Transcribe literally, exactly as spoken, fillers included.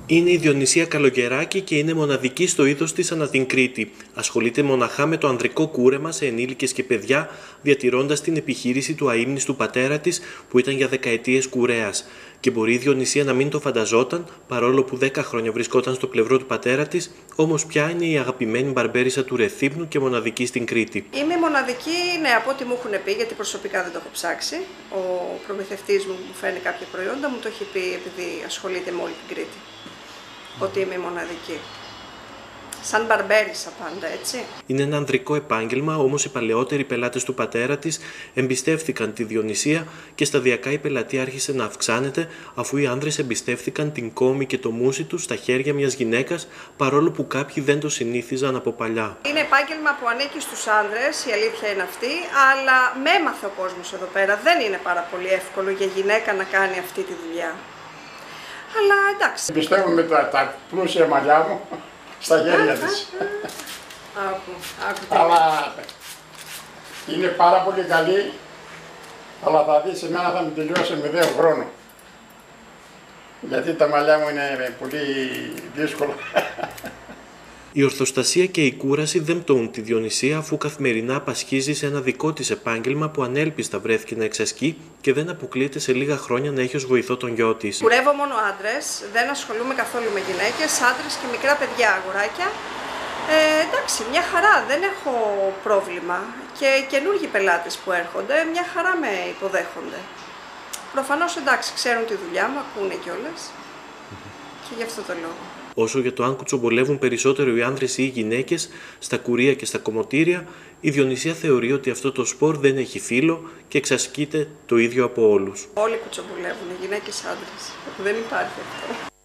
Είναι η Διονυσία Καλογεράκη και είναι μοναδική στο είδος της ανά την Κρήτη. Ασχολείται μοναχά με το ανδρικό κούρεμα σε ενήλικες και παιδιά, διατηρώντας την επιχείρηση του αείμνηστου πατέρα της που ήταν για δεκαετίες κουρέας. Και μπορεί η Διονυσία να μην το φανταζόταν, παρόλο που δέκα χρόνια βρισκόταν στο πλευρό του πατέρα της, όμως πια είναι η αγαπημένη μπαρμπέρισα του Ρεθύμνου και μοναδική στην Κρήτη. Είμαι μοναδική, ναι, από ό,τι μου έχουν πει, γιατί προσωπικά δεν το έχω ψάξει. Ο προμηθευτής μου που φέρνει κάποια προϊόντα μου το έχει πει επειδή ασχολείται με όλη την Κρήτη. Ότι είμαι μοναδική. Σαν μπαρμπέρισα πάντα, έτσι. Είναι ένα ανδρικό επάγγελμα, όμως οι παλαιότεροι πελάτες του πατέρα της εμπιστεύθηκαν τη Διονυσία και σταδιακά η πελατεία άρχισε να αυξάνεται, αφού οι άνδρες εμπιστεύθηκαν την κόμη και το μουσι τους στα χέρια μιας γυναίκας, παρόλο που κάποιοι δεν το συνήθιζαν από παλιά. Είναι επάγγελμα που ανήκει στους άνδρες, η αλήθεια είναι αυτή, αλλά με έμαθε ο κόσμος εδώ πέρα. Δεν είναι πάρα πολύ εύκολο για γυναίκα να κάνει αυτή τη δουλειά. Αλλά εντάξει. Πιστεύω με τα, τα πλούσια μαλλιά μου στα χέρια της. Άκου, άκου. Αλλά είναι πάρα πολύ καλή, αλλά θα δεις, εμένα θα με τελειώσει με δύο χρόνο. Γιατί τα μαλλιά μου είναι πολύ δύσκολα. Η ορθοστασία και η κούραση δεν πτωούν τη Διονυσία, αφού καθημερινά πασχίζει σε ένα δικό της επάγγελμα που ανέλπιστα βρέθηκε να εξασκεί και δεν αποκλείεται σε λίγα χρόνια να έχει ως βοηθό τον γιο της. Κουρεύω μόνο άντρες, δεν ασχολούμαι καθόλου με γυναίκες, άντρες και μικρά παιδιά, αγοράκια. Ε, εντάξει, μια χαρά, δεν έχω πρόβλημα και καινούργιοι πελάτες που έρχονται, μια χαρά με υποδέχονται. Προφανώς εντάξει, ξέρουν τη δουλειά μου, ακούνε κιόλας και γι' αυτό το λόγο. Όσο για το αν κουτσομπολεύουν περισσότερο οι άνδρες ή οι γυναίκες στα κουρία και στα κομμωτήρια, η Διονυσία θεωρεί ότι αυτό το σπορ δεν έχει φύλο και εξασκείται το ίδιο από όλους. Όλοι κουτσομπολεύουν, οι γυναίκες άντρες. Δεν υπάρχει αυτό.